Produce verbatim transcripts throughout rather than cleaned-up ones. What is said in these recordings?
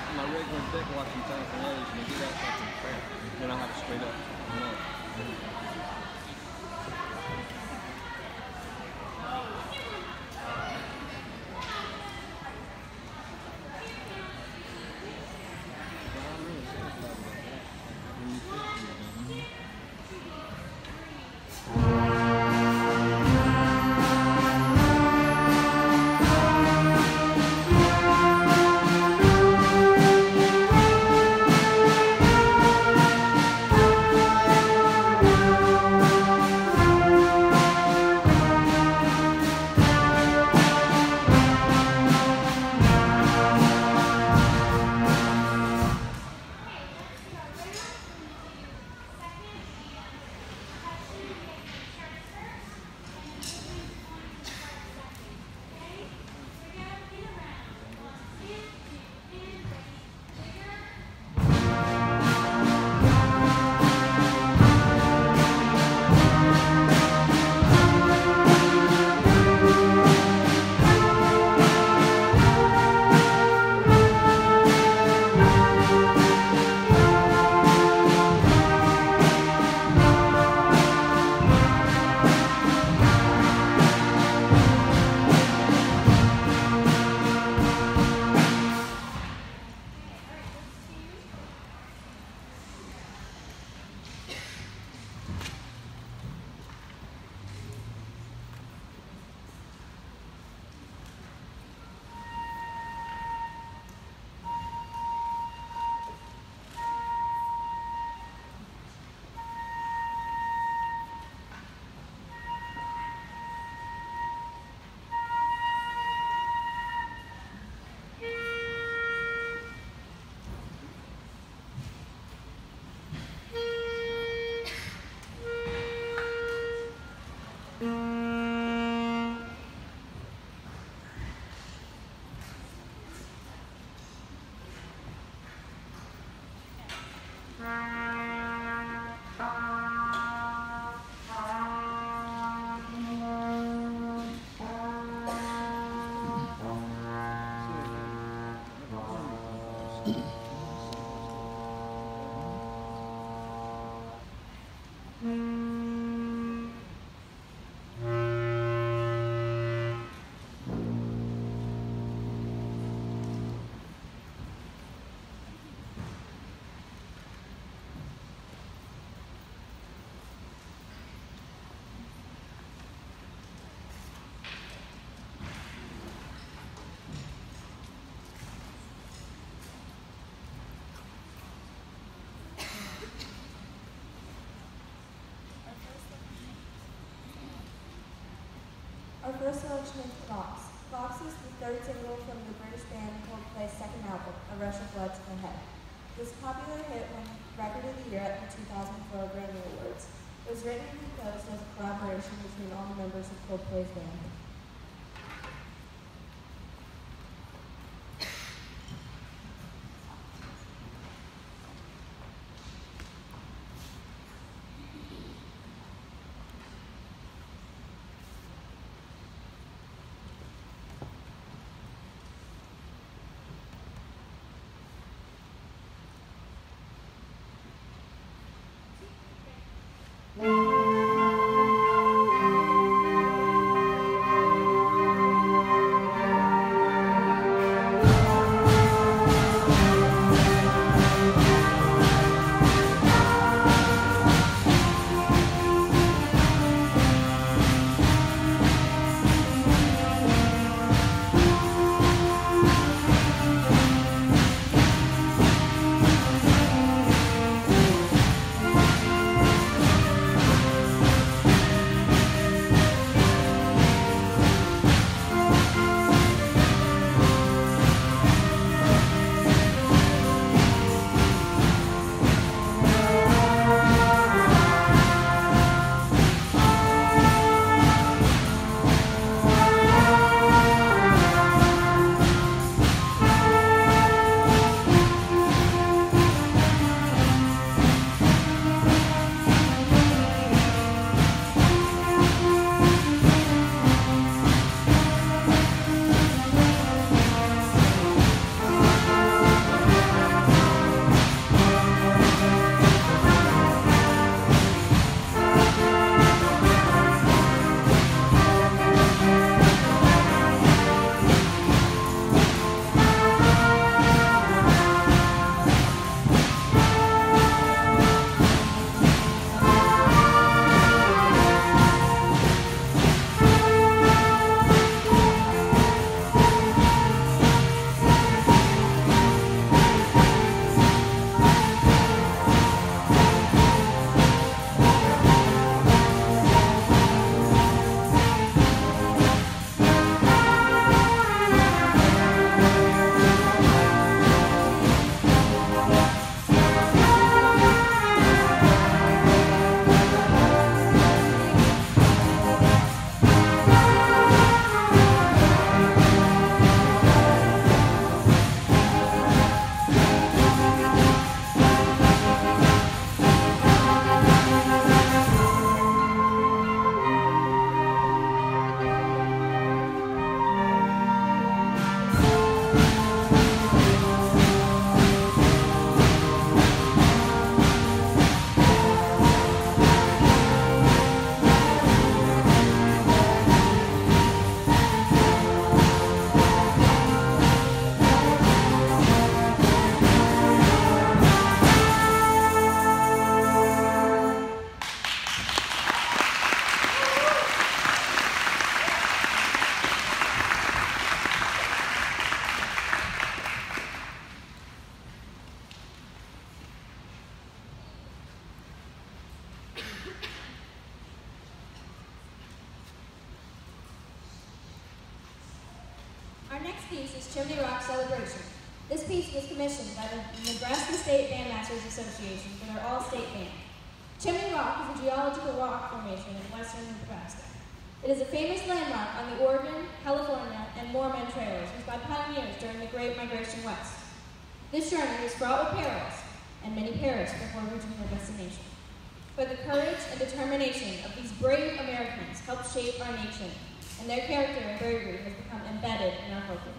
my regular deck watching time from others, and they do that fucking crap. Then I'll have it straight up. You know. Our first selection is Fox. Fox is the third single from the British band Coldplay's second album, A Rush of Blood to the Head. This popular hit won Record of the Year at the two thousand four Grammy Awards. It was written and composed as a collaboration between all the members of Coldplay's band. Our next piece is Chimney Rock Celebration. This piece was commissioned by the Nebraska State Bandmasters Association for their all-state band. Chimney Rock is a geological rock formation in western Nebraska. It is a famous landmark on the Oregon, California, and Mormon trails used by pioneers during the Great Migration West. This journey is fraught with perils, and many perish before reaching their destination. But the courage and determination of these brave Americans helped shape our nation, and their character and bravery has become embedded in our folklore.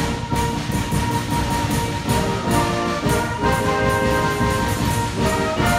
Thank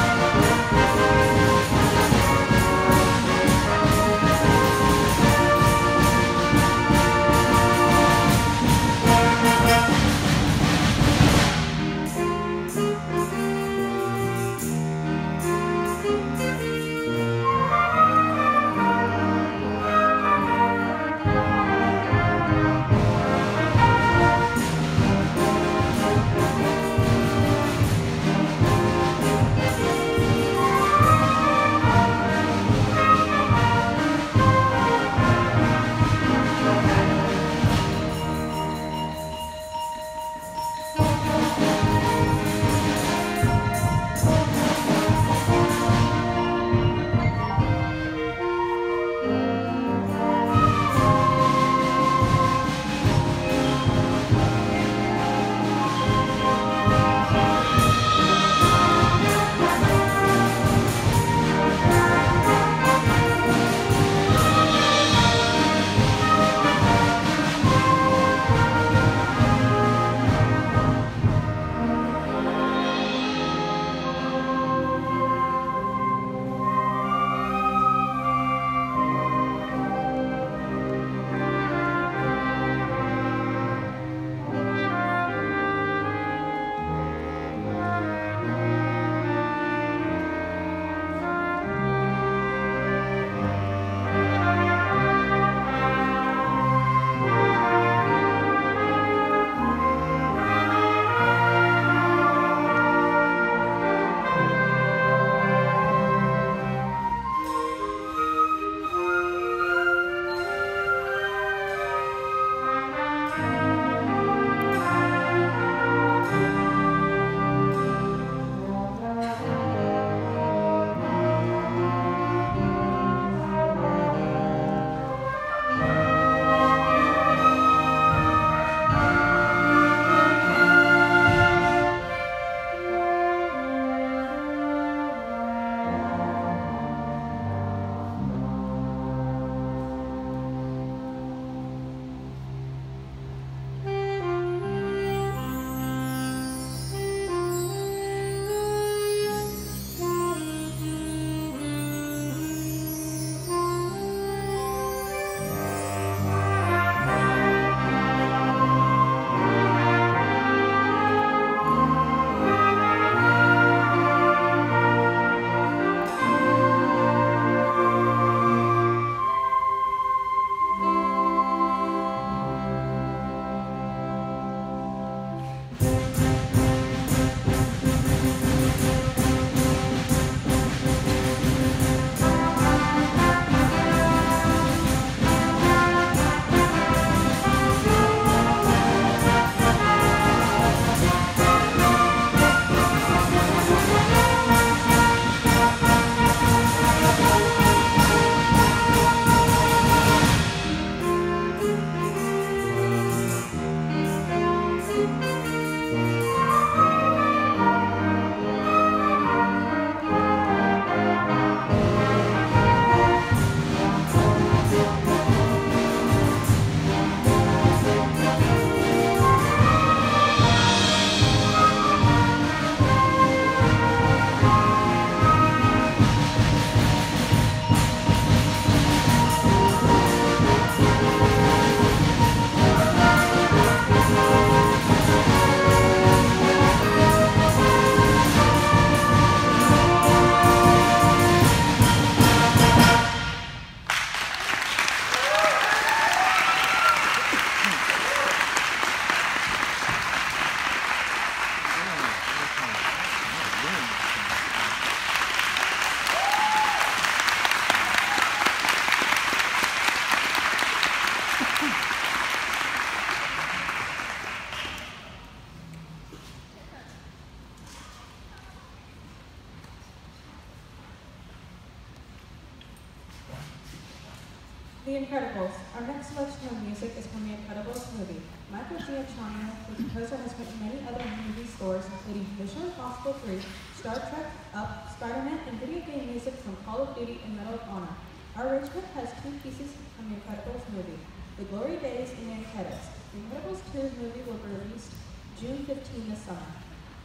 The Incredibles. Our next selection of music is from The Incredibles movie. Michael Giacchino, the composer, has written many other movie scores, including Mission Impossible three, Star Trek, Up, Spider-Man, and video game music from Call of Duty and Medal of Honor. Our arrangement has two pieces from The Incredibles movie, The Glory Days and The Incredibles. The Incredibles two movie will be released June fifteenth this summer.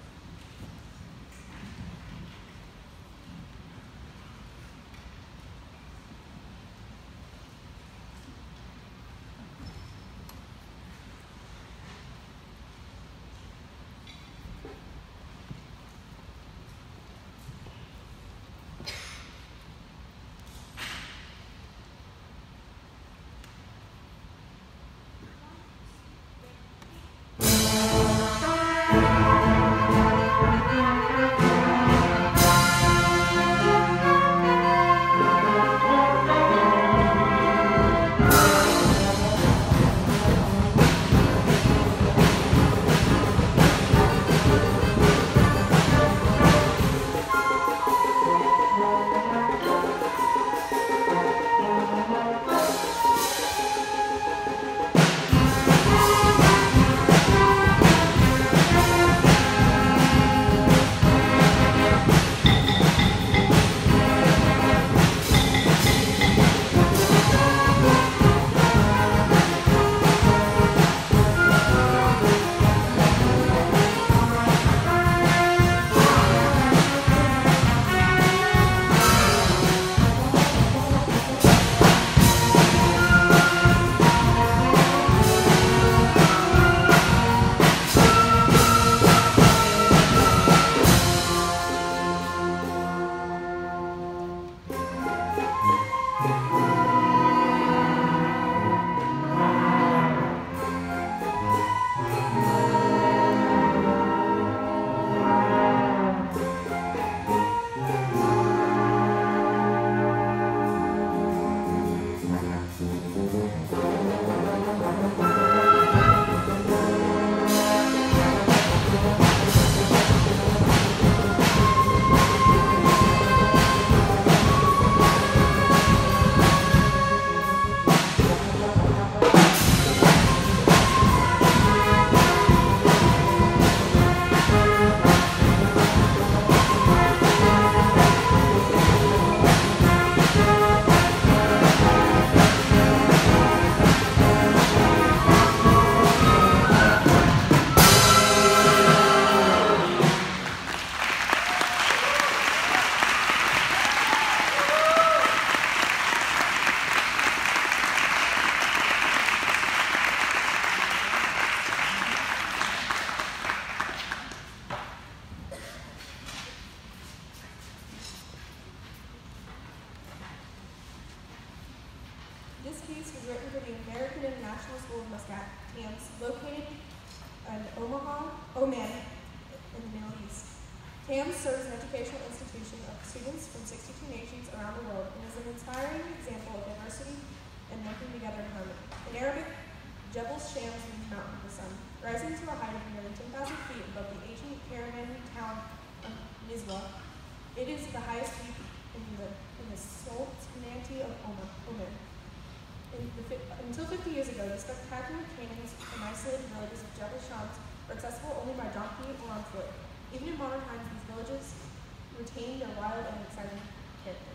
This piece was written for the American International School of Muscat, A M S, located in Omaha, Oman, in the Middle East. T A M S serves an educational institution of students from sixty-two nations around the world and is an inspiring example of diversity and working together in harmony. In Arabic, Jebel Shams means mountain of the sun. Rising to a height of nearly ten thousand feet above the ancient caravan town of Nizwa, it is the highest peak in the, in the Sultanate of Oman. Oman. In the, until fifty years ago, the spectacular canyons and isolated villages of Jebel Shams were accessible only by donkey or on foot. Even in modern times, these villages retain their wild and exciting character.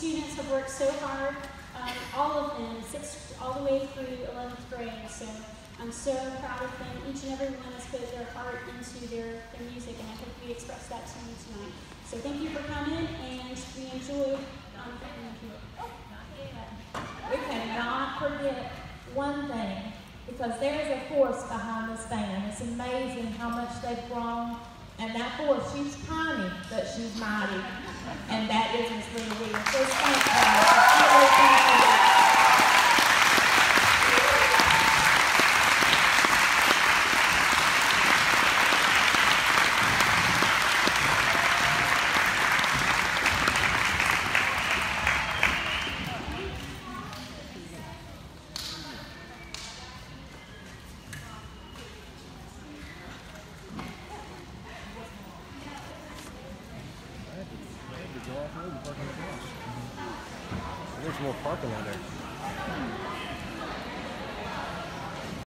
students have worked so hard, um, all of them, sixth, all the way through eleventh grade. So I'm so proud of them. Each and every one has put their heart into their, their music, and I hope we express that to you tonight. So thank you for coming, and we enjoyed um, thank you. We cannot forget one thing, because there is a force behind this band. It's amazing how much they've grown. And that force, she's tiny, but she's mighty. And that is Miss Lena Williams. So thank you. There's more parking out there.